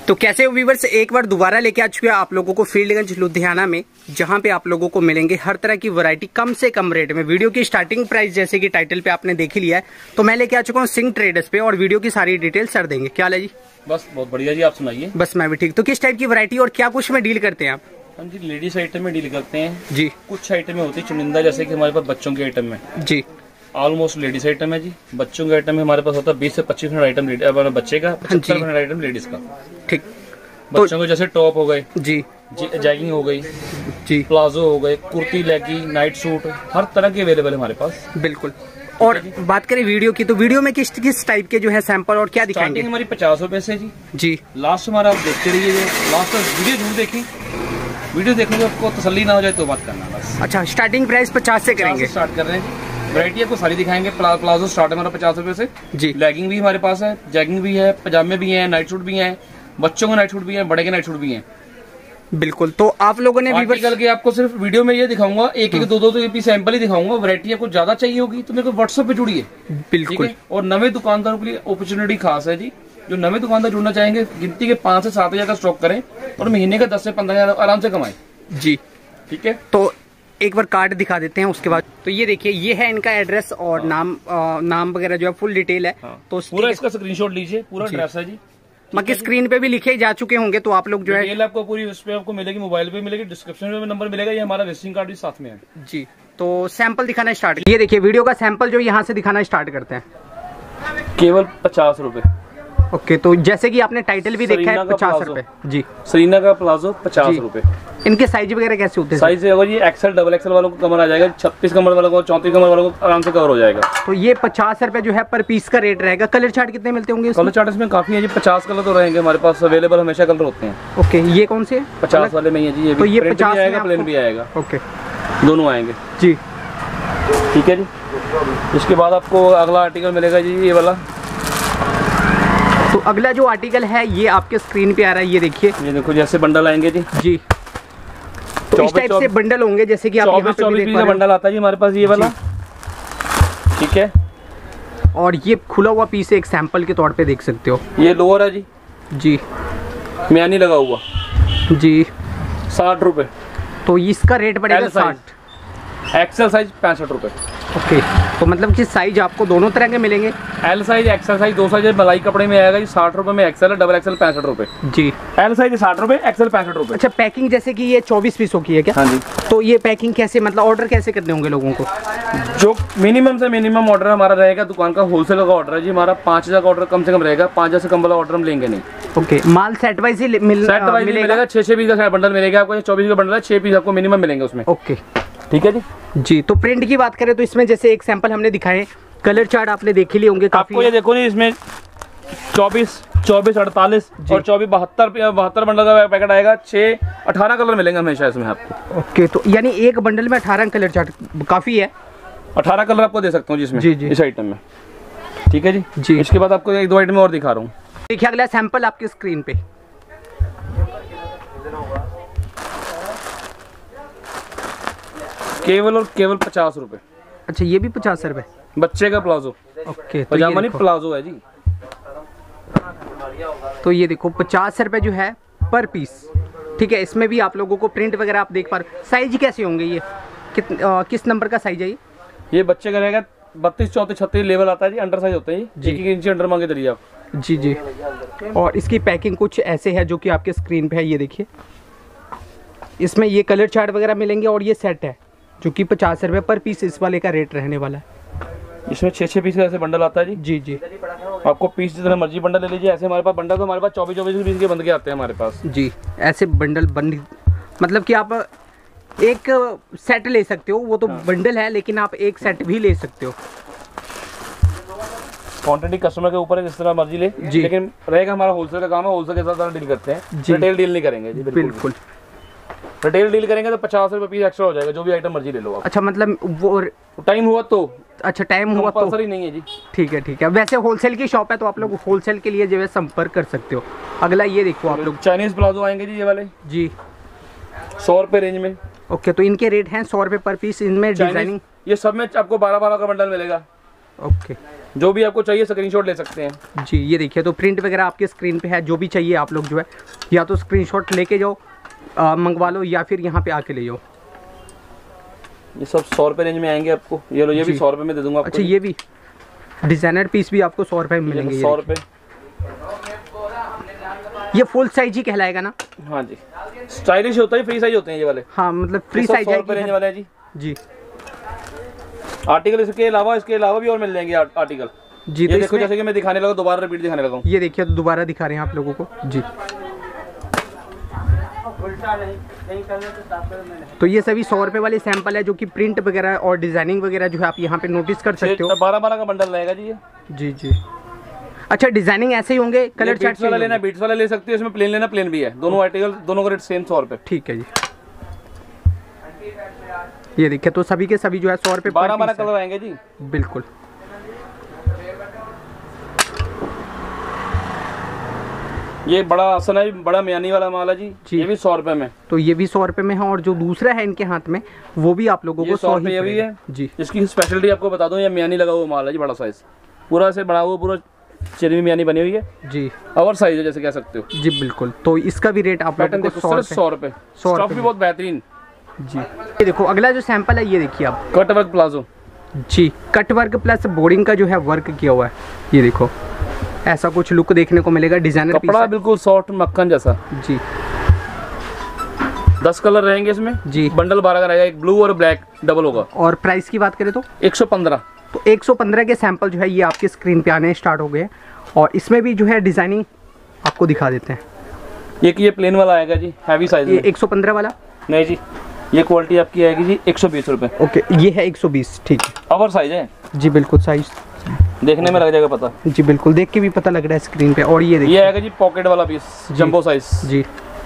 तो कैसे हो व्यूअर्स, एक बार दोबारा लेके आ चुके हैं आप लोगों को फील्डगंज लुधियाना में, जहां पे आप लोगों को मिलेंगे हर तरह की वैरायटी कम से कम रेट में। वीडियो की स्टार्टिंग प्राइस जैसे कि टाइटल पे आपने देख ही लिया है, तो मैं लेके आ चुका हूं सिंह ट्रेडर्स पे और वीडियो की सारी डिटेल सर देंगे। क्या है जी? बस बहुत बढ़िया जी, आप सुनाइए। बस मैं भी ठीक। तो किस टाइप की वैरायटी और क्या कुछ में डील करते हैं आप? हम जी लेडीज आइटम में डील करते हैं जी। कुछ आइटम में होती है चुनिंदा, जैसे कि हमारे पास बच्चों के आइटम में जी ऑलमोस्ट लेडीज आइटम है जी। बच्चों के आइटम में हमारे पास होता है 20 से 25% आइटम बच्चे का, 75% आइटम लेडीज का। ठीक। बच्चों को जैसे टॉप हो गए जी, जैगिंग हो गई जी, प्लाजो हो गए, कुर्ती, लेगी, नाइट सूट, हर तरह के अवेलेबल है हमारे पास। बिल्कुल। और बात करें वीडियो की, तो वीडियो में किस किस टाइप के जो है सैंपल और क्या दिखाएंगे? हमारी 50 रुपए से जी। जी। लास्ट हमारा आप देखते रहिए, लास्ट वीडियो जरूर देखें। वीडियो देखने आपको तसल्ली ना हो जाए तो बात करना बस। अच्छा, स्टार्टिंग प्राइस 50 से करेंगे। स्टार्ट कर रहे हैं, वैरायटी आपको सारी दिखाएंगे। प्लाजो स्टार्ट है हमारा 50 रुपए से जी। लेगिंग भी हमारे पास है, जैगिंग भी है, पजामे भी है, नाइट सूट भी है, बच्चों के नाइट सूट भी है, बड़े के नाइट सूट भी है। बिल्कुल। तो आप लोगों ने आर्टिकल के आपको सिर्फ वीडियो में ये दिखाऊंगा, एक एक दो पीस सैंपल ही दिखाऊंगा। वैरायटी आपको ज्यादा चाहिए होगी तो मेरे को व्हाट्सएप पे जुड़िए। बिल्कुल। और नवे दुकानदारों के लिए अपॉर्चुनिटी खास है जी। जो नवे दुकानदार जुड़ना चाहेंगे, गिनती के 5 से 7 हजार का स्टॉक करें और महीने का 10 से 15 हजार आराम से कमाएं जी। ठीक है। तो एक बार कार्ड दिखा देते हैं उसके बाद। तो ये देखिए, ये है इनका एड्रेस और नाम वगैरह जो है फुल डिटेल है। तो पूरा इसका स्क्रीनशॉट लीजिए, पूरा एड्रेस है जी। बाकी स्क्रीन पे भी लिखे जा चुके होंगे, तो आप लोग जो है आपको पूरी उस पे आपको मिलेगी, मोबाइल पे मिलेगी, डिस्क्रिप्शन में नंबर मिलेगा, ये हमारा विजिटिंग कार्ड भी साथ में है जी। तो सैंपल दिखाना स्टार्ट। ये देखिए वीडियो का सैंपल जो यहाँ से दिखाना स्टार्ट करते हैं। केवल 50 रुपए। ओके। तो जैसे कि आपने टाइटल भी देखा है 50 रुपए जी। सरीना का प्लाजो 50 रुपए। इनके साइज वगैरह कैसे होते हैं? साइज अगर ये एक्सएल डबल एक्सएल वालों को कमर आ जाएगा, 36 कमर वालों को, 34 कमर वालों को आराम से कवर हो जाएगा। तो ये 50 रुपए जो है पर पीस का रेट रहेगा। कलर चार्ट कितने मिलते होंगे? कलर चार्ट इसमें काफी है जी, 50 कलर तो रहेंगे हमारे पास अवेलेबल, हमेशा कलर होते हैं। ओके। ये कौन से? 50 वाले में ही है जी। ये तो ये 50 भी आएगा, प्लेन भी आएगा। ओके, दोनों आएंगे जी। ठीक है जी। इसके बाद आपको अगला आर्टिकल मिलेगा जी, ये वाला। तो अगला जो आर्टिकल है ये आपके स्क्रीन पे आ रहा है, ये देखिए। ये देखो जैसे बंडल आएंगे जी। जी। तो इस टाइप से बंडल होंगे, जैसे कि आप यहाँ पे भी देख पा रहे हैं। बंडल आता है जी हमारे पास, ये वाला। ठीक है। और ये खुला हुआ पीस एक सैंपल के तौर पे देख सकते हो। ये लोअर है जी। जी। म्यानी लगा हुआ जी। 60 रुपए। तो इसका रेट पड़ेगा 60। एक्सेल साइज 65 रुपए। ओके। तो मतलब कि साइज आपको दोनों तरह के मिलेंगे? L size, XL size, 2 size मलाई कपड़े में आएगा जी। 60 रुपए में एक्सेल है, डबल एक्सेल 65 रुपए जी। एल साइज 60 रुपए, एक्सेल 65 रुपए। अच्छा, पैकिंग जैसे कि ये 24 पीसों की है क्या? हाँ जी। तो ये पैकिंग कैसे, मतलब ऑर्डर कैसे करने होंगे लोगों को? जो मिनिमम से मिनिमम ऑर्डर हमारा रहेगा, दुकान का होलसेल का ऑर्डर है जी हमारा, 5000 का ऑर्डर कम से कम रहेगा। 5000 से कम वाला ऑर्डर हम लेंगे नहीं। ओके। माल सेट वाइज ही मिलेगा। 6 पीस का बंडल मिलेगा आपको, 24 का बंडल है, 6 पीस आपको मिनिमम मिलेंगे उसमें। ओके, ठीक है जी। जी। तो प्रिंट की बात करें तो इसमें जैसे एक सैंपल हमने दिखाए, कलर चार्ट आपने देख ही लिए होंगे काफी। आपको ये देखो नहीं, इसमें 24, 48 और 24, 72 बंडल का पैकेट आएगा। 6, 18 कलर मिलेंगे हमेशा इसमें आपको। ओके। तो यानी एक बंडल में 18 कलर चार्ट काफी है। 18 कलर आपको दे सकता हूँ जिसमें, जी, जी। इस आइटम में। ठीक है जी। जी। इसके बाद आपको 1-2 आइटम और दिखा रहा हूँ। देखिए अगला सैंपल आपकी स्क्रीन पे। केवल और केवल 50 रुपए। अच्छा, ये भी 50 रुपए। बच्चे का प्लाजो। ओके। तो पजामा नहीं, प्लाजो है जी। तो ये देखो 50 रुपए जो है पर पीस। ठीक है। इसमें भी आप लोगों को प्रिंट वगैरह आप देख पा रहे। साइज कैसे होंगे ये? किस नंबर का साइज है ये बच्चे का रहेगा 32, 34, 36 लेवल आता है जी। अंडर साइज होते हैं जी। 1 इंच अंडर मांगे चलिए आप। जी, जी। और इसकी पैकिंग कुछ ऐसे है जो कि आपके स्क्रीन पे है, ये देखिए। इसमें ये कलर चार्ट वगैरह मिलेंगे और ये सेट है जो कि 50 रुपए पर पीस इस वाले का रेट रहने वाला है। इसमें 6 पीस का ऐसे बंडल आता है जी। जी, जी। आपको पीस जितना मर्जी बंडल ले लीजिए। ऐसे हमारे पास बंडल तो हमारे पास 24 पीस के बंद के आते हैं हमारे पास जी। ऐसे बंडल मतलब कि आप एक सेट ले सकते हो, वो तो बंडल है, लेकिन आप एक सेट भी ले सकते हो। क्वांटिटी कस्टमर के ऊपर है, जिस तरह मर्जी ले जी। लेकिन रहेगा हमारा होलसेल का काम है, होलसेल के साथ डील करते हैं। रिटेल डील नहीं करेंगे जी। बिल्कुल। रिटेल डील करेंगे तो 50 रुपए पीस एक्स्ट्रा हो जाएगा, जो भी आइटम मर्जी ले लो आप। अच्छा, मतलब वो टाइम हुआ तो। अच्छा, टाइम हुआ तो कंपल्सरी नहीं है जी। ठीक है, ठीक है। वैसे होलसेल की शॉप है तो आप लोग होलसेल के लिए जो है संपर्क कर सकते हो। अगला ये देखो आप लोग, चाइनीज प्लाजो आएंगे जी, ये वाले जी। 100 रुपए रेंज में। ओके। तो इनके रेट हैं 100 रुपए पर पीस। इनमें डिजाइनिंग ये सब में आपको 12 का बंडल मिलेगा। ओके। जो भी आपको चाहिए स्क्रीनशॉट ले सकते हैं जी। ये देखिए तो प्रिंट वगैरह आपके स्क्रीन पे है, जो भी चाहिए आप लोग जो है या तो स्क्रीनशॉट लेके जाओ, मंगवा लो, या फिर यहाँ पे आके ले जाओ। ये सब 100 रुपये रेंज में आएंगे आपको। ये लो, ये भी 100 रुपये में दे दूंगा आपको। अच्छा, ये भी डिजाइनर पीस भी आपको 100 रुपये में मिलेंगे। 100 रुपये। ये फुल साइज ही कहलाएगा ना? हाँ जी, स्टाइलिश होता है, फ्री साइज होते हैं ये वाले। हाँ, मतलब फ्री साइज है। 100 रुपये रेंज वाले हैं जी। जी। आर्टिकल इसके अलावा भी और मिल जाएंगे आर्टिकल जी। ये तो देखो, जैसे कि मैं दिखाने लगा, दोबारा रिपीट दिखाने लगा हूँ। ये देखिए तो दोबारा दिखा रहे हैं आप लोगों को जी। तो ये सभी 100 रुपये वाले सैंपल है, जो कि प्रिंट वगैरह और डिजाइनिंग वगैरह जो है आप यहाँ पे नोटिस कर सकते हो। 12 का बंडल रहेगा जी ये। जी जी। अच्छा, डिजाइनिंग ऐसे ही होंगे, कलर चार्ट वाला लेना, बीट्स वाला ले सकते हो, इसमें प्लेन लेना, प्लेन भी है। दोनों आर्टिकल, दोनों का रेट सेम 100 रुपये। ठीक है जी। ये देखिए तो सभी के सभी जो है 100 रुपये। 12 कलर आएंगे जी। बिल्कुल। ये बड़ा आसन है, बड़ा मियानी वाला माल है जी। ये भी 100 रुपये में। तो ये भी 100 रुपये में है, और जो दूसरा है इनके हाथ में वो भी आप लोगों को 100 रुपये भी है जी। इसकी स्पेशलिटी आपको बता दूं, ये मियानी लगा हुआ माल है जी, बड़ा साइज, पूरा से बड़ा हुआ, पूरा चेरी मियानी बनी हुई है जी। ओवर साइज है, जैसे कह सकते हो जी। बिल्कुल। तो इसका भी रेट आप लोगों को 100 रुपये। स्टफ भी बहुत बेहतरीन जी। ये देखो अगला जो सैंपल है, ये देखिए आप, कट वर्क प्लाजो जी। कट वर्क प्लस बोर्डिंग का जो है वर्क किया हुआ है। ये देखो ऐसा कुछ लुक देखने को मिलेगा, डिजाइनर कपड़ा बिल्कुल सॉफ्ट मक्खन जैसा जी। 10 कलर रहेंगे इसमें जी। बंडल 12 का रहेगा, एक ब्लू और ब्लैक डबल होगा। और प्राइस की बात करें तो 115। तो 115 के सैंपल जो है ये आपके स्क्रीन पे आने स्टार्ट हो गए, और इसमें भी जो है डिजाइनिंग आपको दिखा देते हैं। ये प्लेन वाला आएगा जी, हैवी साइज में। 115 वाला नहीं जी, ये क्वालिटी आपकी आएगी जी 120 रुपये। ओके, ये है 120। ठीक है, ओवर साइज है जी। बिल्कुल, साइज देखने में लग जाएगा पता जी। बिल्कुल, देख के भी पता लग रहा है स्क्रीन पे। और ये देखिए, ये आएगा जी पॉकेट वाला पीस, जंबो साइज जी।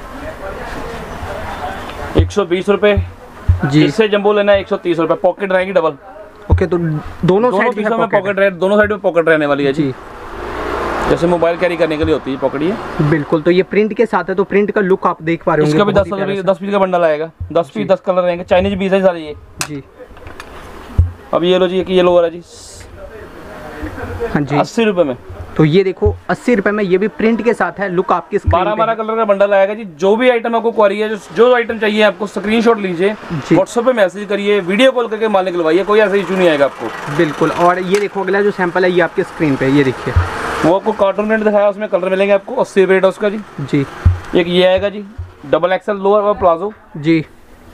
120 रुपये जी। इससे जंबो लेना है 130 रुपये। पॉकेट रहेगी डबल। ओके, तो दोनों साइड में पॉकेट रहे, दोनों साइड में पॉकेट रहने वाली है जी, जैसे मोबाइल कैरी करने के लिए होती है पॉकेट ये। बिल्कुल। तो ये प्रिंट के साथ है, तो प्रिंट का लुक आप देख पा रहे होंगे। इसका भी 10 पीस का बंडल आएगा, 10 पीस 10 कलर रहेंगे। चाइनीज पीस है सारी ये जी। अब ये लो जी, ये लो वाला जी, हाँ जी, 80 रुपये में। तो ये देखो 80 रुपये में, ये भी प्रिंट के साथ है, लुक आपके 12 कलर का बंडल आएगा जी। जो भी आइटम आपको क्वारी है, जो आइटम चाहिए आपको, स्क्रीनशॉट लीजिए, व्हाट्सएप पे मैसेज करिए, वीडियो कॉल करके माल निकलवाइए, कोई ऐसा इशू नहीं आएगा आपको। बिल्कुल। और ये देखो अगला जो सैंपल है ये आपके स्क्रीन पे, ये देखिए, वो आपको कार्टून प्रिंट दिखाया, उसमें कलर मिलेंगे आपको। 80 रेट है उसका जी जी। एक ये आएगा जी, डबल एक्सल लोअर और प्लाजो जी,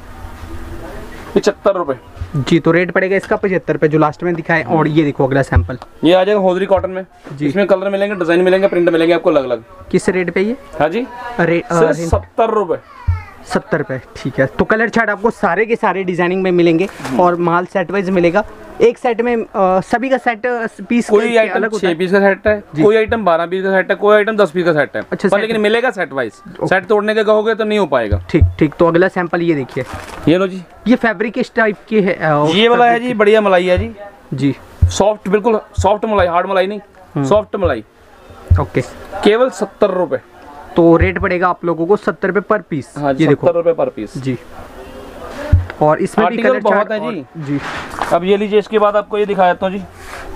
75 रुपये जी। तो रेट पड़ेगा इसका 75 रुपये, जो लास्ट में दिखाए। और ये देखो अगला सैंपल, ये आ जाएगा होजरी कॉटन में जी। इसमें कलर मिलेंगे, डिजाइन मिलेंगे, प्रिंट मिलेंगे आपको अलग अलग। किस रेट पे ये? हाँ जी, 70 रुपये। 70 रुपये, ठीक है। तो कलर चार्ट आपको सारे के सारे डिजाइनिंग में मिलेंगे, और माल सेट वाइज मिलेगा। एक सेट में सभी का सेट पीस, कोई आइटम 6 पीस का सेट है, कोई आइटम 12 पीस का सेट है, कोई आइटम 10 पीस का सेट है। अच्छा, पर लेकिन मिलेगा सेट वाइज। सेट तोड़ने के कहोगे तो नहीं हो पाएगा। ठीक ठीक। तो अगला सैंपल ये देखिए, ये लो जी, ये फैब्रिक इस टाइप की है, ये वाला है जी, बढ़िया मलाई है जी जी। सॉफ्ट, बिल्कुल सॉफ्ट मलाई, हार्ड मलाई नहीं, सॉफ्ट मलाई। ओके, केवल 70 रुपये। तो रेट पड़ेगा आप लोगों को 70 रुपये पर पीस। हाँ जी, 70 रुपये पर पीस जी। और इसमें भी कलर बहुत है जी जी। अब ये लीजिए, इसके बाद आपको ये दिखा देता हूँ जी,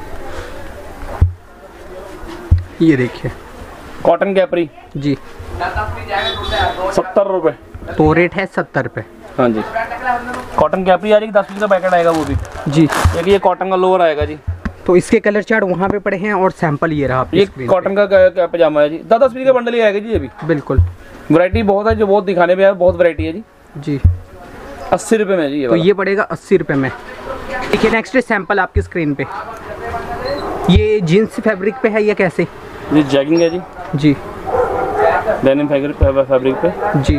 ये देखिए कॉटन कैपरी जी, 70 रुपये। तो रेट है 70 रुपये। हाँ जी, कॉटन कैपरी आ जाएगी, 10 पीस का पैकेट आएगा वो भी जी। एक ये कॉटन का लोअर आएगा जी। तो इसके कलर चार्ट वहाँ पे पड़े हैं, और सैंपल ये रहा। ये कॉटन का पजामा है जी, 10 पीस का बंडल ही आएगा जी। ये भी बिल्कुल वैरायटी बहुत है, जो बहुत दिखाने में है, बहुत वैरायटी है जी जी। 80 रुपये में जी ये। तो ये पड़ेगा 80 रुपये में। देखिए नेक्स्ट सैंपल आपकी स्क्रीन पे, ये जीन्स फैब्रिक पे है या कैसे? ये जैगिंग है जी जी, डेनिम फैब्रिक पे जी।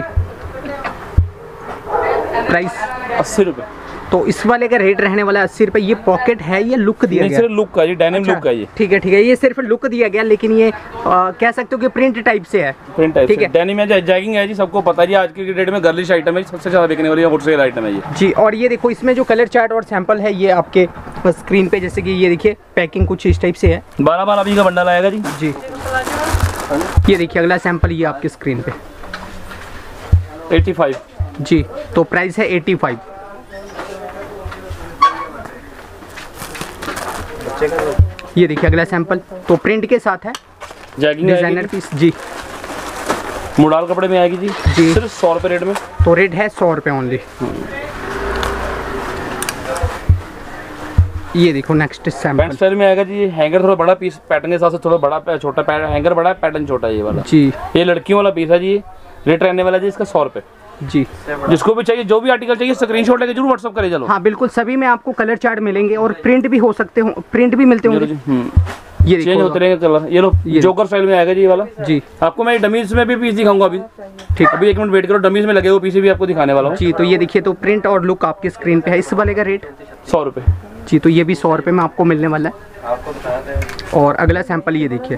प्राइस 80 रुपये। तो इस वाले का रेट रहने वाला है 80 रुपये। ये पॉकेट है, ये लुक दिया गया, सिर्फ लुक का जी, डेनिम लुक का ये। ठीक है ठीक है, ये सिर्फ लुक दिया गया, लेकिन ये कह सकते हो कि प्रिंट टाइप से है। प्रिंट टाइप, ठीक है। डेनिम है, जैगिंग है जी, सबको पता है जी, आज की डेट में गर्लिश आइटम है, सबसे ज्यादा बिकने वाली होलसेल आइटम है ये जी। और ये देखो इसमें जो कलर चार्ट और सैंपल है ये आपके स्क्रीन पे, जैसे कि ये देखिए पैकिंग कुछ इस टाइप से है। 12 अभी का बंडल आएगा जी जी। ये देखिए अगला सैंपल, ये आपके स्क्रीन पे 85 जी। तो प्राइस है 85। ये देखिए अगला सैंपल, तो प्रिंट के साथ है, डिजाइनर पीस जी, मुडाल कपड़े में आएगी जी, सिर्फ 100 रुपए रेट में। तो रेट है 100 रुपए ओनली। ये देखो नेक्स्ट सैंपल पैंट स्टाइल में आएगा जी। हैंगर थोड़ा बड़ा पीस, पैटर्न के हिसाब से थोड़ा बड़ा छोटा, हैंगर बड़ा है, पैटर्न छोटा है ये वाला जी। ये लड़कियों वाला पीस है जी, रेट रहने वाला जी इसका 100 रुपए जी। जिसको भी चाहिए, जो भी आर्टिकल चाहिए स्क्रीनशॉट लेके जरूर व्हाट्सअप करे चलो। हाँ बिल्कुल, सभी में आपको कलर चार्ट मिलेंगे और प्रिंट भी हो सकते हो, प्रिंट भी मिलते होंगे। ये चेंज होते रहेंगे कलर। ये लो जोकर स्टाइल में आएगा जी ये वाला जी। आपको मैं डमीज में भी पीस दिखाऊंगा अभी, ठीक, अभी 1 मिनट वेट करो, डमीज में लगे हुए पीस भी आपको दिखाने वाला हूँ जी। तो ये देखिए, तो प्रिंट और लुक आपके स्क्रीन पे है। इस वाले का रेट 100 रुपए जी। तो ये भी 100 रुपए में आपको मिलने वाला है। और अगला सैंपल ये देखिए,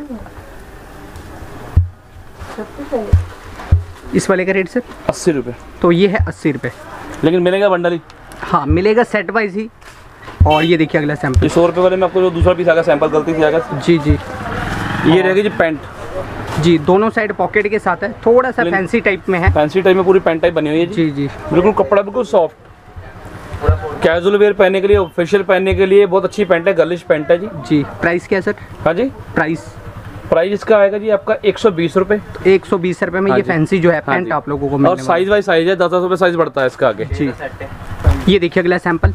इस वाले का रेट सर 80 रुपए। तो ये है 80 रुपए, लेकिन मिलेगा बंडल ही। हाँ मिलेगा सेट वाइज ही। और ये देखिए अगला सैंपल, 100 रुपए वाले में आपको जो दूसरा पीस आएगा सैंपल गलती से आएगा जी जी। ये रहेगी जी पैंट जी, दोनों साइड पॉकेट के साथ है, थोड़ा सा फैंसी टाइप में है। फैंसी टाइप में पूरी पैंट टाइप बनी हुई है जी जी। बिल्कुल कपड़ा बिल्कुल सॉफ्ट, कैजुअल वेयर पहनने के लिए, ऑफिशियल पहनने के लिए बहुत अच्छी पैंट है, गर्लिश पैंट है जी। जी प्राइस क्या है सर? हाँ जी, प्राइस इसका आएगा जी आपका 120 रुपए। 120 रुपए में ये फैंसी जो है पैंट आप लोगों को मिलने और साइज वाइज साइज है, 10 रुपए साइज बढ़ता है इसका आगे जी। ये देखिए अगला सैंपल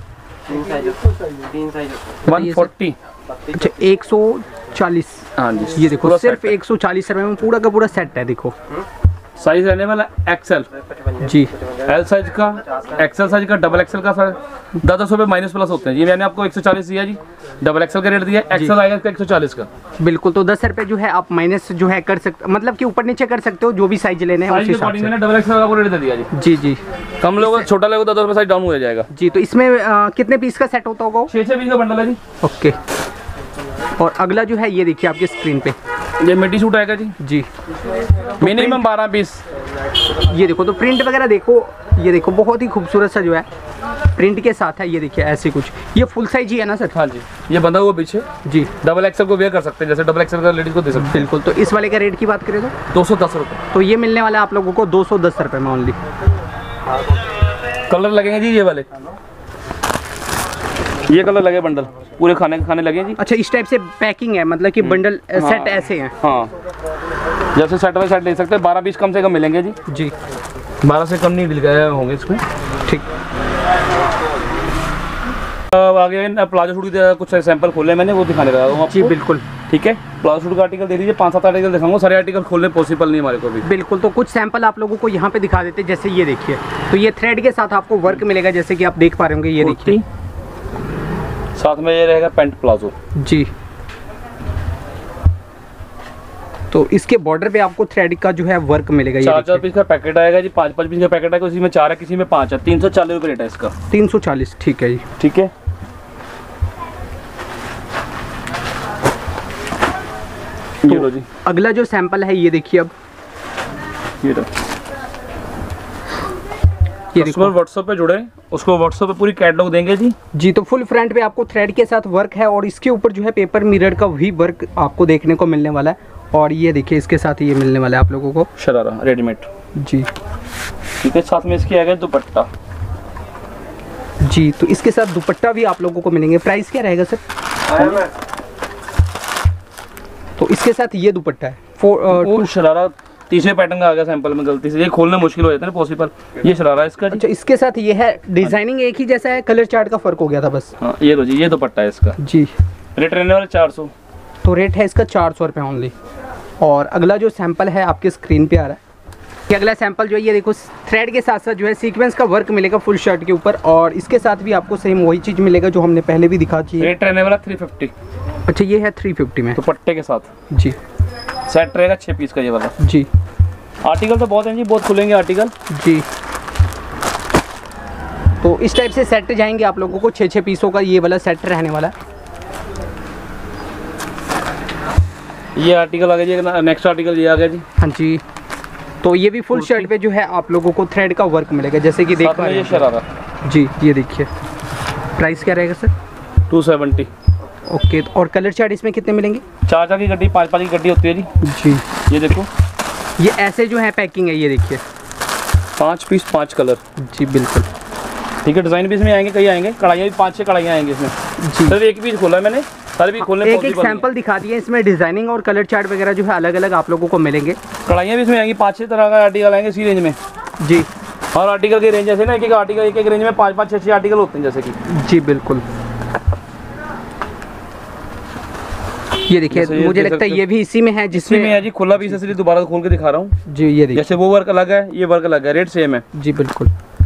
140। अच्छा 140। हाँ जी, ये देखो सिर्फ 140 रुपए में पूरा का पूरा सेट है। देखो साइज रहने वाला एक्सेल जी, एल साइज का, एक्सेल साइज का, डबल एक्सेल का सर 10 रुपए माइनस प्लस होते हैं जी। मैंने आपको 140 दिया जी, डबल एक्सेल का रेट दिया, एक्सेल आएगा इसका 140 का। बिल्कुल, तो 10 रुपए जो है आप माइनस जो है कर सकते, मतलब कि ऊपर नीचे कर सकते हो, जो भी साइज लेने हैं उस हिसाब से। मैंने डबल एक्सेल का रेट दे दिया जी जी। कम लोग छोटा लोग 10 रुपए साइज डाउन हो जाएगा जी। तो इसमें कितने पीस का सेट होता होगा? 6 पीस का बंडल है जी। ओके। और अगला जो है ये देखिए आपके स्क्रीन पे, ये मिडी सूट आएगा जी, मिनिमम 12 पीस। ये देखो, तो प्रिंट वगैरह देखो, ये देखो बहुत ही खूबसूरत सा जो है प्रिंट के साथ है। ये देखिए ऐसे कुछ, ये फुल साइज ही है ना सर? हाँ जी, ये बंधा हुआ पीछे जी। डबल एक्सेल को वेयर कर सकते हैं, जैसे डबल एक्सेल का लेडीज को दे सकते हैं। बिल्कुल। तो इस वाले का रेट की बात करें तो 210 रुपए। तो ये मिलने वाला है आप लोगों को 210 रुपए में ओनली। कलर लगेंगे जी ये वाले, ये कलर लगे बंडल पूरे खाने लगे जी। अच्छा, इस टाइप से पैकिंग है, मतलब कि बंडल सेट ऐसे हैं। हाँ, जैसे सेट बाय सेट ले सकते हैं। 12 पीस कम से कम मिलेंगे जी। जी 12 से कम नहीं मिल गए होंगे इसमें। ठीक। आगे प्लाजो सूट के कुछ सैंपल खोले मैंने, वो दिखाने लगा हूँ जी। बिल्कुल ठीक है, प्लाजो सूट का आर्टिकल दे दीजिए, 5-7 आर्टिकल दिखाऊंगा, सारे आर्टिकल खोलने पॉसिबल नहीं हमारे को भी। बिल्कुल, तो कुछ सैंपल आप लोगों को यहाँ पे दिखा देते हैं। जैसे ये देखिए, तो ये थ्रेड के साथ आपको वर्क मिलेगा, जैसे कि आप देख पा रहे होंगे। ये देखिए साथ में ये रहेगा पैंट प्लाजो जी। तो इसके बॉर्डर पे आपको थ्रेड का जो है वर्क मिलेगा। 4 पीस का पैकेट आएगा जी, 5 पीस का पैकेट आएगा, उसी में 4 है, किसी में 5 है। 340 रुपए रेट है इसका। 340, ठीक है जी। ठीक है, ये लो जी। अगला जो सैंपल है ये देखिए, अब ये देखो व्हाट्सएप पे जुड़े, उसको व्हाट्सएप पे पूरी कैटलॉग देंगे जी। जी, तो फुल फ्रंट पे आपको थ्रेड के साथ वर्क है और इसके ऊपर जो है पेपर मिरर का भी वर्क आपको देखने को मिलने वाला है। और ये देखिए इसके साथ ये मिलने वाला है आप लोगों को शरारा रेडीमेड जी। ठीक है, साथ में इसकी आएगा दुपट्टा जी। तो इसके साथ दुपट्टा भी आप लोगों को मिलेंगे। प्राइस क्या रहेगा सर? तो इसके साथ ये दुपट्टा है शरारा, तीसरे पैटर्न का आ गया सैंपल में, गलती से ये खोलना मुश्किल हो जाता है पॉसिबल। ये शरारा इसका जी। अच्छा, इसके साथ ये है, डिजाइनिंग एक ही जैसा है, कलर चार्ट का फर्क हो गया था बस। हाँ, ये लो जी, ये दुपट्टा है इसका जी। रेट रहने वाला 400। तो रेट है इसका 400 रुपये ओनली। और अगला जो सैंपल है आपके स्क्रीन पे आ रहा है, कि अगला सैंपल जो है ये देखो, थ्रेड के साथ साथ जो है सीक्वेंस का वर्क मिलेगा फुल शर्ट के ऊपर, और इसके साथ भी आपको सेम वही चीज़ मिलेगा जो हमने पहले भी दिखा थी। रेट रहने वाला 350। अच्छा, ये है 350 में दुपट्टे के साथ जी। सेट रहेगा 6 पीस का ये वाला जी। आर्टिकल तो बहुत हैं जी, बहुत खुलेंगे आर्टिकल जी। तो इस टाइप से सेट जाएंगे आप लोगों को 6-6 पीसों का ये वाला सेट रहने वाला है। ये आर्टिकल आ गया जी, नेक्स्ट आर्टिकल ये आ गया जी। हाँ जी। तो ये भी फुल शर्ट पे जो है आप लोगों को थ्रेड का वर्क मिलेगा, जैसे कि देख पा रहे हैं। शरारा जी, ये देखिए। प्राइस क्या रहेगा सर? 270। ओके। और कलर चार्ट इसमें कितने मिलेंगे? 4 की गड्डी, 5 की गड्डी होती है जी। जी, ये देखो, ये ऐसे जो है पैकिंग है, ये देखिए 5 पीस 5 कलर जी। बिल्कुल ठीक है, डिजाइन भी इसमें आएंगे, कई आएंगे, कढ़ाइयाँ भी 5-6 कढ़ाइयाँ आएंगी इसमें जी। सर एक पीस खोला है मैंने, सारे भी खोलने एक सैंपल दिखा दिए, इसमें डिजाइनिंग और कलर चार्ट वगैरह जो है अलग अलग आप लोगों को मिलेंगे। कढ़ाइयाँ भी इसमें आएंगी, 5-6 तरह का आर्टिकल आएंगे इसी रेंज में जी। और आर्टिकल की रेंज जैसे ना, एक आर्टिकल एक रेंज में 5-5, 6-6 आर्टिकल होते हैं जैसे कि। जी बिल्कुल। ये देखिए, मुझे लगता है ये भी इसी में है, जिसमें है जी खुला पीस, इसलिए दोबारा खोल के दिखा रहा हूँ जी। ये देखिए, जैसे वो वर्क अलग है, ये वर्क अलग है, रेट सेम है जी बिल्कुल।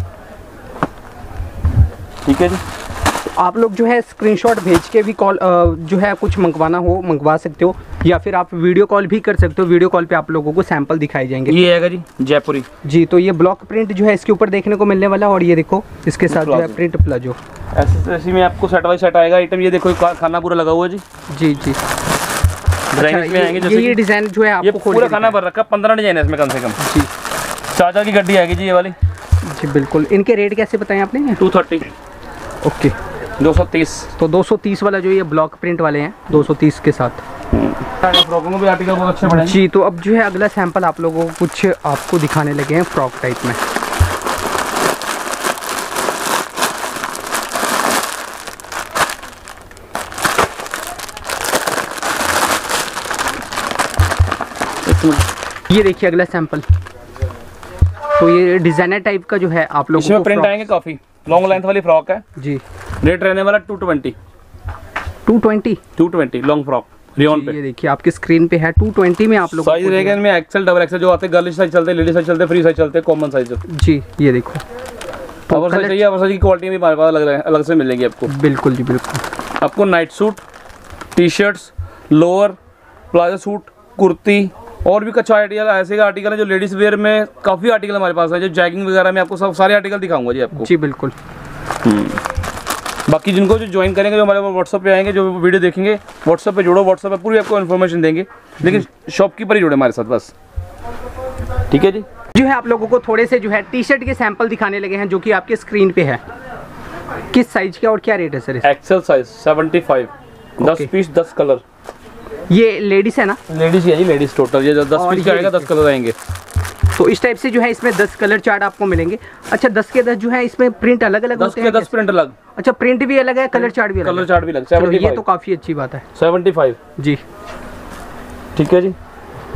ठीक है जी। आप लोग जो है स्क्रीनशॉट भेज के भी कॉल जो है कुछ मंगवाना हो मंगवा सकते हो, या फिर आप वीडियो कॉल भी कर सकते हो। वीडियो कॉल पे आप लोगों को सैंपल दिखाए जाएंगे। ये आएगा जी जयपुरी जी। तो ये ब्लॉक प्रिंट जो है इसके ऊपर देखने को मिलने वाला, और ये देखो इसके साथ जो है प्रिंट प्लाजो ऐसे में आपको सेट बाई सेट आएगा आइटम। ये देखो खाना पूरा लगा हुआ जी। जी जी। अच्छा, ये डिजाइन जो है आपको पूरा खाना भर रखा, 15 डिजाइन है इसमें कम से कम जी। चाचा की गड्डी आएगी जी ये वाली जी बिल्कुल। इनके रेट कैसे बताएं आपने? 230। ओके 230। तो 230 वाला जो ये ब्लॉक प्रिंट वाले हैं 230 के साथ। फ्रॉकों भी आर्टिकल बहुत अच्छे बने जी। तो अब जो है अगला सैंपल आप लोगों को कुछ आपको दिखाने लगे हैं फ्रॉक टाइप में। ये देखिए अगला सैंपल। तो ये डिजाइनर टाइप का जो है आप लोगों इसमें प्रिंट आएंगे काफी। लॉन्ग लेंथ वाली फ्रॉक है जी। रेट रहने वाला 220। 220 लॉन्ग फ्रॉक रियोन पे। ये देखिए आपकी स्क्रीन पे है 220 में आप लोग साइज रहेगा इनमें एक्सेल, डबल एक्सेल जो आते हैं, गर्लिश साइज चलते हैं, लेडीज साइज चलते हैं, फ्री साइज चलते हैं, कॉमन साइज जी। ये देखो ओवर साइज चाहिए, ओवर साइज की क्वालिटी भी हमारे पास अलग से मिलेगी आपको। बिल्कुल जी बिल्कुल। आपको night suit, T shirts, lower, palazzo suit, kurti और भी कुछ आर्टिकल ऐसे का आर्टिकल है जो लेडीज वेयर में काफी आर्टिकल हमारे पास है, जो जैगिंग वगैरह में आपको सब सारे आर्टिकल दिखाऊंगा जी आपको। जी बिल्कुल। बाकी जिनको जो ज्वाइन करेंगे, जो हमारे व्हाट्सएप पे आएंगे, जो वीडियो देखेंगे, व्हाट्सएप पे जुड़ो, व्हाट्सएप पे पूरी आपको इन्फॉर्मेशन देंगे, लेकिन शॉपकीपर ही जुड़े हमारे साथ बस। ठीक है जी। जो है आप लोगों को थोड़े से जो है टी शर्ट के सैंपल दिखाने लगे हैं, जो कि आपके स्क्रीन पे है। किस साइज का और क्या रेट है sir? XL size 75, 10 piece 10 colour. ये लेडीज है ना? लेडीज है जी, लेडीज टोटल। ये 10 पीस का आएगा, 10 कलर आएंगे। तो इस टाइप से जो है इसमें 10 कलर चार्ट आपको मिलेंगे। अच्छा 10 के 10 जो है इसमें प्रिंट अलग अलग होते हैं? 10 प्रिंट अलग। अच्छा प्रिंट भी अलग है, कलर चार्ट भी अलग है? कलर चार्ट भी अलग। 75। ये तो काफी अच्छी बात है। 75 जी। ठीक है जी।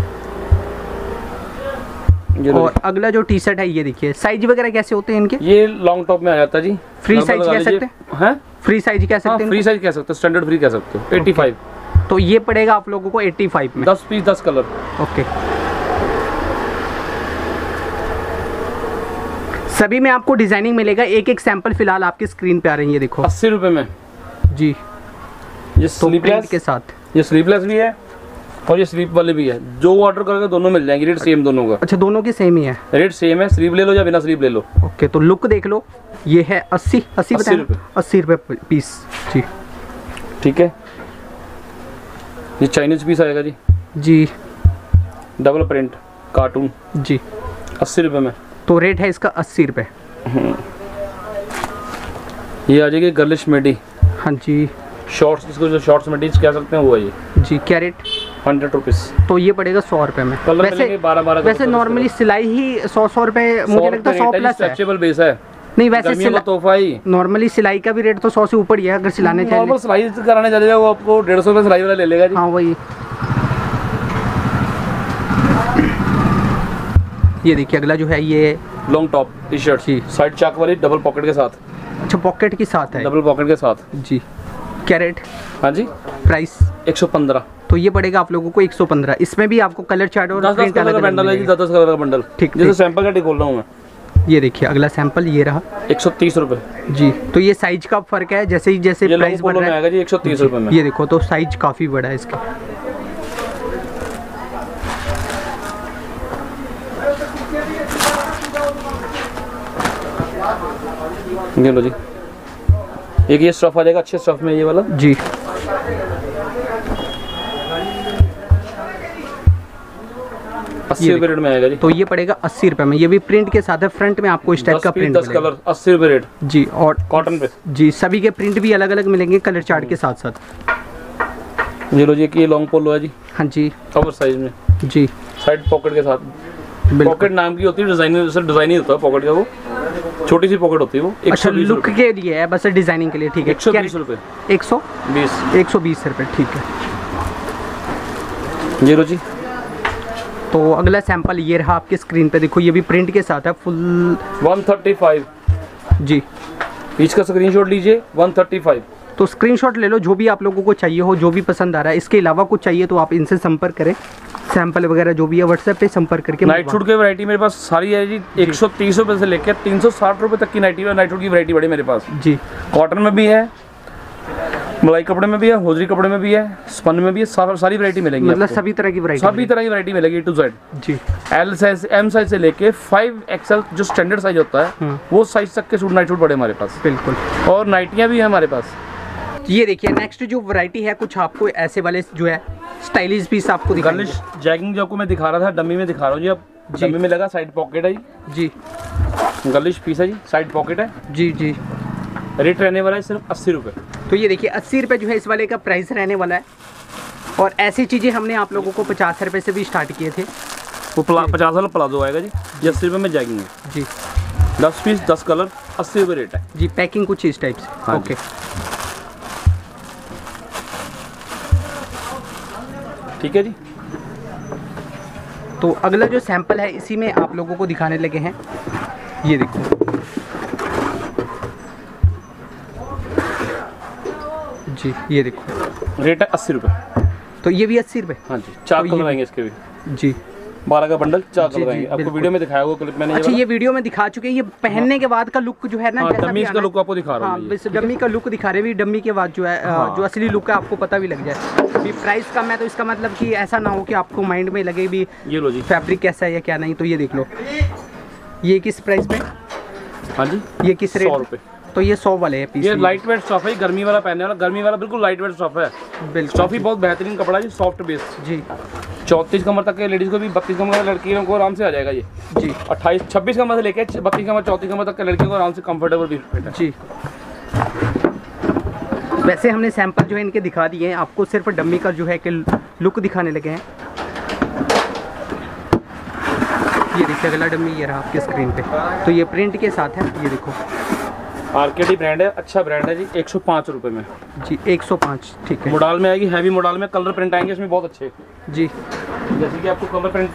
और अगला जो टी शर्ट है ये देखिए, साइज वगैरह कैसे होते हैं इनके? ये लॉन्ग टॉप में आ जाता है जी। फ्री साइज कह सकते हैं? फ्री साइज कह सकते हैं? फ्री साइज कह सकते हो, स्टैंडर्ड फ्री कह सकते हो। 85। तो ये पड़ेगा आप लोगों को 85 में। 10 पीस 10 कलर। ओके। सभी में आपको डिजाइनिंग मिलेगा। एक एक सैंपल फिलहाल आपकी स्क्रीन पे आ रही है, देखो 80 रुपए में जी। ये स्लीवलेस के साथ, ये स्लीवलेस भी है और ये स्लीप वाले भी है। जो ऑर्डर करेगा दोनों मिल जाएंगे, रेट सेम दोनों का। अच्छा दोनों की सेम ही है? रेट सेम है, स्लीव ले लो या बिना स्लीव ले लो। ओके। तो लुक देख लो, ये है 80 रुपए पीस जी। ठीक है। ये चाइनीज पीस आएगा जी। जी। डबल प्रिंट कार्टून जी। 80 रुपए में। तो रेट है इसका 80 रुपए। ये आ जाएगी गर्लिश मेडी। हाँ जी। शॉर्ट्स, इसको जो शॉर्ट्स मेडीज कह सकते हैं वो है ये जी। क्या रेट? 100 रुपीज। तो ये पड़ेगा 100 रुपए में। वैसे नॉर्मली सिलाई ही 100 रुपए मुझे लगता है 100 प्लस है। स्ट्रेचेबल बेस है। नहीं वैसे तोहफा ही नॉर्मली सिलाई का भी रेट तो 100 से ऊपर ही है। अगर सिलाने चाहिए नॉर्मल सिलाई कराने चले जाओ, वो आपको 150 रुपए सिलाई वाला ले लेगा जी। हाँ वही। ये देखिए अगला जो है ये लॉन्ग टॉप टी शर्ट जी, साइड चाक वाली, डबल पॉकेट के साथ। अच्छा पॉकेट के साथ है? डबल पॉकेट के साथ जी। क्या रेट? हाँ जी। प्राइस 115। तो ये पड़ेगा आप लोगों को 115। इसमें भी आपको कलर चार्ट और 10 कलर का बंडल है जी, 10 कलर का बंडल। ठीक। जैसे सैंपल का खोल रहा हूँ मैं। ये देखिए अगला सैंपल ये रहा 130 रुपए जी। तो ये साइज का फर्क है, जैसे ही जैसे प्राइस बढ़ रहा है जी 130 रुपए में। ये देखो तो साइज काफी बड़ा है इसका। ये लो जी, एक ये स्टफ आ जाएगा अच्छे स्टफ में, ये वाला जी। 80 रुपए रेट में आएगा जी। तो ये पड़ेगा 80 रुपए में। ये भी प्रिंट के साथ है, फ्रंट में आपको इस टाइप का प्रिंट 10 कलर 80 रुपए रेट जी। और कॉटन पे जी, सभी के प्रिंट भी अलग अलग मिलेंगे कलर चार्ट के साथ साथ। ये लो जी, कि ये लॉन्ग पोलो है जी। हाँ जी। ओवर साइज में जी, साइड पॉकेट के साथ। पॉकेट नाम की होती है, डिजाइन ही होता है पॉकेट का वो। छोटी सी पॉकेट होती है वो। अच्छा, लुक के लिए है, बस डिजाइनिंग के लिए। ठीक है, 120 रुपए। 120 रुपए, ठीक है। ये लो जी। तो अगला सैंपल ये रहा आपके स्क्रीन पे, देखो ये भी प्रिंट के साथ है फुल। 135 जी, इसका स्क्रीनशॉट लीजिए। 135। तो स्क्रीनशॉट ले लो, जो भी आप लोगों को चाहिए हो, जो भी पसंद आ रहा है। इसके अलावा कुछ चाहिए तो आप इनसे संपर्क करें, सैंपल वगैरह जो भी है व्हाट्सएप पे संपर्क करके। नाइट सूट की वैरायटी मेरे पास सारी है जी। 130 रुपए से लेकर 360 रुपए तक की नाइट सूट की वैरायटी बड़ी मेरे पास जी। कॉटन में भी है, मलाई कपड़े में भी है, होजरी कपड़े में भी है, स्पन में भी है, सारी वैरायटी मिलेगी। मतलब सभी तरह की वैरायटी मिलेगी टू जेड जी। एल साइज, एम साइज से लेके 5XL जो स्टैंडर्ड साइज होता है वो साइज तक के सूट, नाइट सूट बड़े हमारे पास। बिल्कुल। और नाइटियाँ भी है हमारे पास। ये देखिए नेक्स्ट जो वैरायटी है, कुछ आपको ऐसे वाले जो है स्टाइलिश पीस आपको दिखाएंगे। गलिश जैगिंग जो आपको मैं दिखा रहा था, डमी में दिखा रहा हूँ जी। अब डमी में लगा साइड पॉकेट है जी। गलिश पीस है जी, साइड पॉकेट है जी जी। रेट रहने वाला है सिर्फ 80 रुपये। तो ये देखिए 80 रुपये जो है इस वाले का प्राइस रहने वाला है। और ऐसी चीज़ें हमने आप लोगों को 50 रुपये से भी स्टार्ट किए थे। वो 50 वाला प्लाजो आएगा जी, 80 रुपये में जैगिंग है जी। 10 पीस 10 कलर 80 रुपये रेट है जी। पैकिंग कुछ इस टाइप से। ओके, ठीक है जी। तो अगला जो सैंपल है इसी में आप लोगों को दिखाने लगे हैं। ये देखो जी, ये देखो रेट है 80 रुपये। तो ये भी 80 रुपये। हाँ जी, 4 कलर आएंगे इसके भी जी। 12 का बंडल 4 कलर आएंगे। आपको वीडियो में दिखाया हुआ क्लिप मैंने। अच्छा, ये वीडियो में दिखा चुके हैं। ये पहनने के बाद का लुक जो है ना, डमी का लुक आपको दिखा रहा हूँ। डमी का लुक दिखा रहे हैं। डमी के बाद जो है जो असली लुक है आपको पता भी लग जाए। अभी प्राइस कम है तो इसका मतलब कि ऐसा ना हो कि आपको माइंड में लगे भी ये लो जी फैब्रिक कैसा है या क्या नहीं। तो ये देख लो, ये किस प्राइस पे? हाँ जी, ये किस रेट? 100 रुपये। तो ये 100 वाले है पीस। ये लाइट वेट स्टफ है, गर्मी वाला पहनने वाला। गर्मी वाला बिल्कुल लाइट वेट स्टफ है। बिल्कुल, स्टफ ही बहुत बेहतरीन कपड़ा है जी, सॉफ्ट बेस जी। 34 कमर तक के लेडीज को भी, 32 कमर लड़कियों को आराम से आ जाएगा ये जी। 26 कमर से लेकर 32 कमर 34 कमर तक के लड़कियों को आराम से कंफर्टेबल भी है जी। वैसे हमने सैंपल जो है इनके दिखा दिए हैं, आपको सिर्फ डम्मी का जो है कि लुक दिखाने लगे हैं। ये देखिए अगला डम्मी ये रहा आपके स्क्रीन पे। तो ये प्रिंट के साथ है, ये देखो। आरकेडी ब्रांड है, अच्छा ब्रांड है जी। 105 रुपये में जी। 105, ठीक है। मॉडल में आएगी, हैवी मॉडल में कलर प्रिंट आएंगे इसमें बहुत अच्छे जी। जैसे कि आपको कलर प्रिंट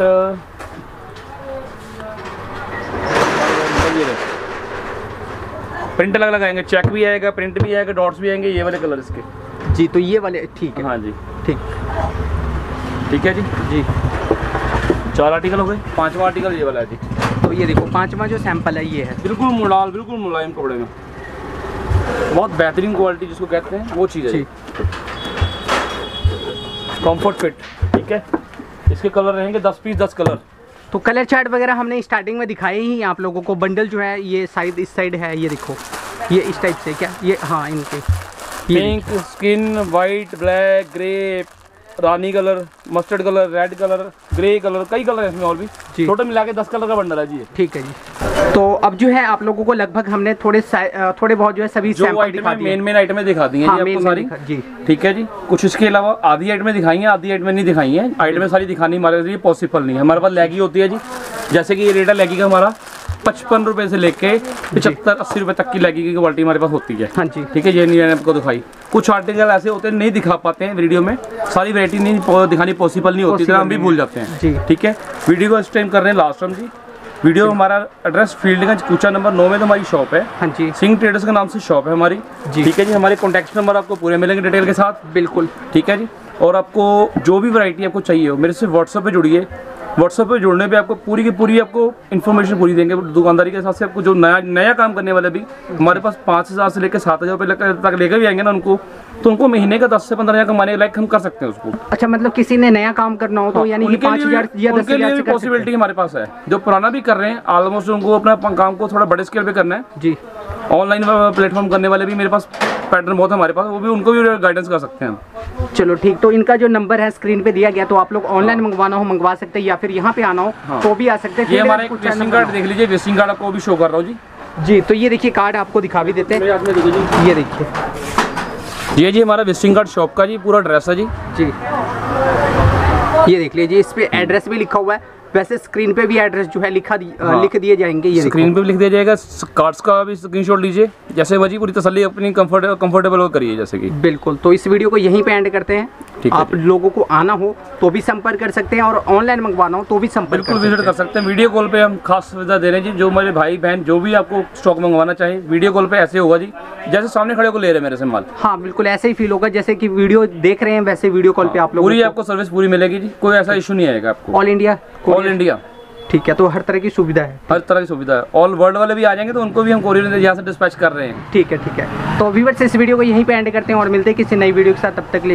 प्रिंट अलग लगाएंगे, चेक भी आएगा, प्रिंट भी आएगा, डॉट्स भी आएंगे, ये वाले कलर इसके जी। तो ये वाले ठीक है। हाँ जी, ठीक है जी जी। 4 आर्टिकल हो गए, 5वां आर्टिकल ये वाला है जी। तो ये देखो 5वां जो सैंपल है ये है, बिल्कुल मॉडल, बिल्कुल मुलायम कपड़े में, बहुत बेहतरीन क्वालिटी जिसको कहते हैं वो चीज़ है। कंफर्ट फिट, ठीक है। इसके कलर रहेंगे 10 पीस 10 कलर। तो कलर चार्ट वगैरह हमने स्टार्टिंग में दिखाए ही आप लोगों को। बंडल जो है ये साइड इस साइड है, ये देखो ये इस टाइप से क्या ये, हाँ इनके pink, skin, white, black, grey, रानी colour, mustard colour, red colour, grey colour, कई कलर है इसमें और भी। टोटल मिला के 10 कलर का बंडल है जी। ठीक है जी। तो अब जो है आप लोगों को लगभग हमने थोड़े बहुत जो है सभी मेन आइटमें दिखा दी हैं जी आपको सारी जी। ठीक है जी। कुछ इसके अलावा आधी आइटमें दिखाई हैं, आधी आइटमें नहीं दिखाई हैं। आइटमें सारी दिखानी हमारे लिए पॉसिबल नहीं है। हमारे पास लेगी होती है जी, जैसे कि ये रेट है लेगी का हमारा 55 रुपए से लेके 75-80 रुपए तक की लेगी की क्वालिटी हमारे पास होती है। हाँ जी, ठीक है। ये नहीं मैंने आपको दिखाई। कुछ आर्टिकल ऐसे होते हैं नहीं दिखा पाते हैं वीडियो में, सारी वैरायटी नहीं दिखानी पॉसिबल नहीं होती, तो हम भी भूल जाते हैं जी। ठीक है। वीडियो को इस टाइम कर रहे हैं लास्ट टाइम जी। वीडियो हमारा एड्रेस फील्डगंज कूचा नंबर 9 में तो हमारी शॉप है। हाँ जी, सिंह ट्रेडर्स के नाम से शॉप है हमारी जी। ठीक है जी। हमारे कॉन्टैक्ट नंबर आपको पूरे मिलेंगे डिटेल के साथ, बिल्कुल। ठीक है जी। और आपको जो भी वैरायटी आपको चाहिए हो मेरे से व्हाट्सएप पे जुड़िए। व्हाट्सएप पे जुड़ने पे आपको पूरी की पूरी आपको इन्फॉर्मेशन पूरी देंगे दुकानदारी के हिसाब से। आपको जो नया काम करने वाले भी हमारे पास 5000 से लेकर 7000 रुपये तक लेकर भी आएंगे ना उनको, तो उनको महीने का 10 से 15 हज़ार कमाने लायक हम कर सकते हैं उसको। अच्छा, मतलब किसी ने नया काम करना हो तो यानी 5000 या 10,000 की पॉसिबिलिटी हमारे पास है। जो पुराना भी कर रहे हैं ऑलमोस्ट उनको अपना काम को थोड़ा बड़े स्केल पे करना है जी। ऑनलाइन प्लेटफॉर्म करने वाले भी मेरे पास पैटर्न बहुत है हमारे पास, वो भी उनको भी गाइडेंस कर सकते हैं। चलो ठीक। तो इनका जो नंबर है स्क्रीन पे दिया गया, तो आप लोग ऑनलाइन मंगवाना हो मंगवा सकते हैं, या फिर यहाँ पे आना हो तो भी आ सकते हैं। ये हमारे विजिटिंग कार्ड देख लीजिए, विजिटिंग कार्ड आपको भी शो कर रहा हूँ जी। जी, तो ये देखिए कार्ड आपको दिखा भी देते हैं। ये देखिए, ये जी हमारा विजिटिंग कार्ड शॉप का जी, पूरा एड्रेस है जी। जी, ये देख लीजिए, इस पे एड्रेस भी लिखा हुआ है। वैसे स्क्रीन पे भी एड्रेस जो है लिख दिए जाएंगे, ये स्क्रीन पे भी लिख दिया जाएगा, कार्ड्स का भी स्क्रीनशॉट लीजिए, जैसे मर्जी पूरी तसल्ली अपनी कंफर्टेबल करिए जैसे कि। बिल्कुल, तो इस वीडियो को यहीं पे एंड करते हैं। आप लोगों को आना हो तो भी संपर्क कर सकते हैं और ऑनलाइन मंगवाना हो तो भी संपर्क बिल्कुल विजिट कर सकते हैं। वीडियो कॉल पे हम खास सुविधा दे रहे हैं जी, जो मेरे भाई बहन जो भी आपको स्टॉक मंगवाना चाहिए वीडियो कॉल पे ऐसे होगा जी जैसे सामने खड़े को ले रहे हैं मेरे से माल। हाँ बिल्कुल, ऐसे ही फील होगा जैसे कि वीडियो देख रहे हैं, वैसे वीडियो कॉल पे आप लोग पूरी आपको सर्विस पूरी मिलेगी जी, कोई ऐसा इशू नहीं आएगा आपको। All India? All India. ठीक है, तो हर तरह की सुविधा है? हर तरह की सुविधा है, ऑल वर्ल्ड वाले भी आ जाएंगे तो उनको भी हम कोरियर यहाँ से डिस्पैच कर रहे हैं। ठीक है ठीक है, तो व्यूअर्स इस वीडियो को यहीं पे एंड करते हैं और मिलते हैं किसी नई वीडियो के साथ, तब तक के लिए